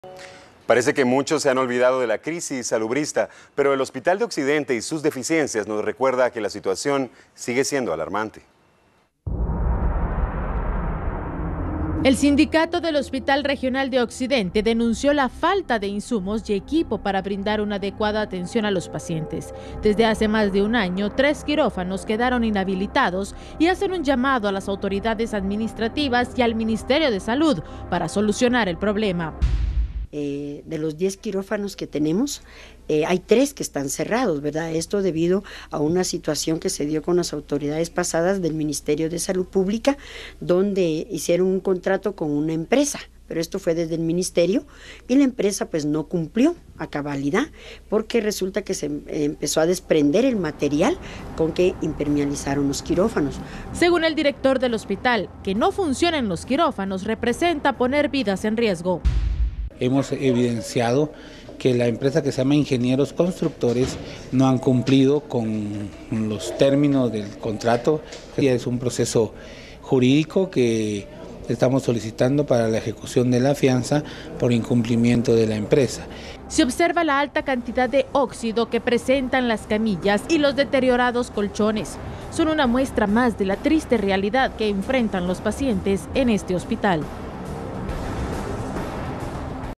Parece que muchos se han olvidado de la crisis salubrista, pero el Hospital de Occidente y sus deficiencias nos recuerda que la situación sigue siendo alarmante. El sindicato del Hospital Regional de Occidente denunció la falta de insumos y equipo para brindar una adecuada atención a los pacientes. Desde hace más de un año, 3 quirófanos quedaron inhabilitados y hacen un llamado a las autoridades administrativas y al Ministerio de Salud para solucionar el problema. De los 10 quirófanos que tenemos, hay 3 que están cerrados, ¿verdad? Esto debido a una situación que se dio con las autoridades pasadas del Ministerio de Salud Pública, donde hicieron un contrato con una empresa, pero esto fue desde el ministerio y la empresa pues no cumplió a cabalidad, porque resulta que se empezó a desprender el material con que impermeabilizaron los quirófanos. Según el director del hospital, que no funcionen los quirófanos representa poner vidas en riesgo. Hemos evidenciado que la empresa que se llama Ingenieros Constructores no han cumplido con los términos del contrato. Es un proceso jurídico que estamos solicitando para la ejecución de la fianza por incumplimiento de la empresa. Se observa la alta cantidad de óxido que presentan las camillas y los deteriorados colchones. Son una muestra más de la triste realidad que enfrentan los pacientes en este hospital.